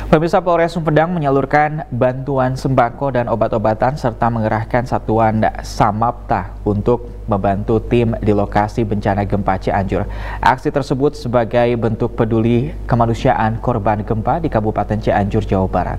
Pemirsa, Polres Sumedang menyalurkan bantuan sembako dan obat-obatan serta mengerahkan satuan Samapta untuk membantu tim di lokasi bencana gempa Cianjur. Aksi tersebut sebagai bentuk peduli kemanusiaan korban gempa di Kabupaten Cianjur, Jawa Barat.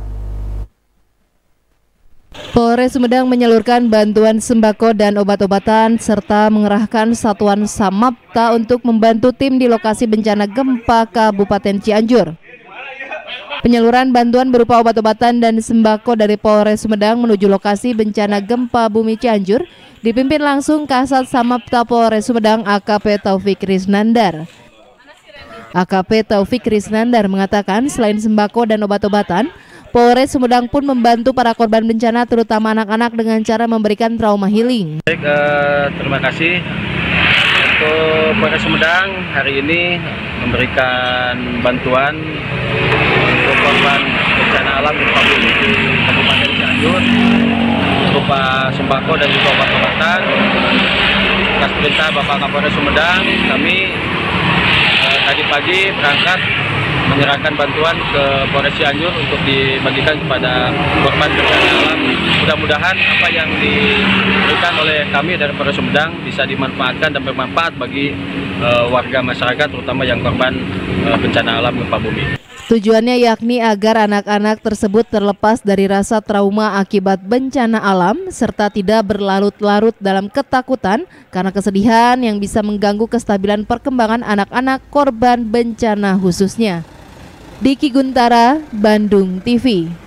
Polres Sumedang menyalurkan bantuan sembako dan obat-obatan serta mengerahkan satuan Samapta untuk membantu tim di lokasi bencana gempa Kabupaten Cianjur. Penyaluran bantuan berupa obat-obatan dan sembako dari Polres Sumedang menuju lokasi bencana gempa bumi Cianjur dipimpin langsung Kasat Samapta Polres Sumedang AKP Taufik Risnandar. AKP Taufik Risnandar mengatakan selain sembako dan obat-obatan, Polres Sumedang pun membantu para korban bencana terutama anak-anak dengan cara memberikan trauma healing. Baik, terima kasih untuk Polres Sumedang hari ini memberikan bantuan untuk korban bencana alam gempa bumi di Kabupaten Cianjur berupa sembako dan juga obat-obatan. Atas perintah Bapak Kapolres Sumedang, kami tadi pagi berangkat menyerahkan bantuan ke Polres Cianjur untuk dibagikan kepada korban bencana alam. Mudah-mudahan apa yang diberikan oleh kami dari Polres Sumedang bisa dimanfaatkan dan bermanfaat bagi warga masyarakat, terutama yang korban bencana alam gempa bumi. Tujuannya yakni agar anak-anak tersebut terlepas dari rasa trauma akibat bencana alam serta tidak berlarut-larut dalam ketakutan karena kesedihan yang bisa mengganggu kestabilan perkembangan anak-anak korban bencana khususnya. Diki Guntara, Bandung TV.